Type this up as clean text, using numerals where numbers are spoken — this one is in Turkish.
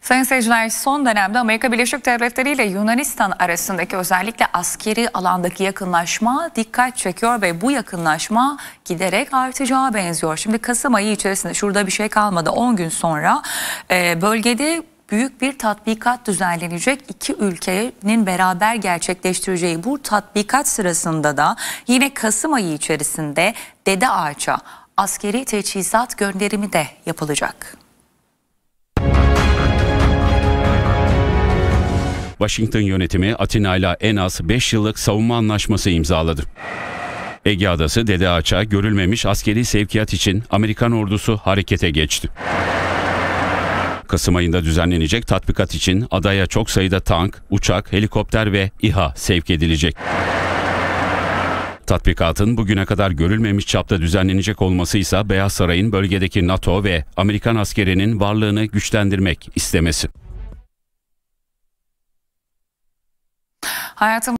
Sayın seyirciler, son dönemde Amerika Birleşik Devletleri ile Yunanistan arasındaki özellikle askeri alandaki yakınlaşma dikkat çekiyor ve bu yakınlaşma giderek artacağı benziyor. Şimdi Kasım ayı içerisinde, şurada bir şey kalmadı, 10 gün sonra bölgede büyük bir tatbikat düzenlenecek. İki ülkenin beraber gerçekleştireceği bu tatbikat sırasında da yine Kasım ayı içerisinde Dede Ağaç'a askeri teçhizat gönderimi de yapılacak. Washington yönetimi Atina ile en az 5 yıllık savunma anlaşması imzaladı. Ege Adası Dede Ağaç'a görülmemiş askeri sevkiyat için Amerikan ordusu harekete geçti. Kasım ayında düzenlenecek tatbikat için adaya çok sayıda tank, uçak, helikopter ve İHA sevk edilecek. Tatbikatın bugüne kadar görülmemiş çapta düzenlenecek olması ise Beyaz Saray'ın bölgedeki NATO ve Amerikan askerinin varlığını güçlendirmek istemesi. Hayatım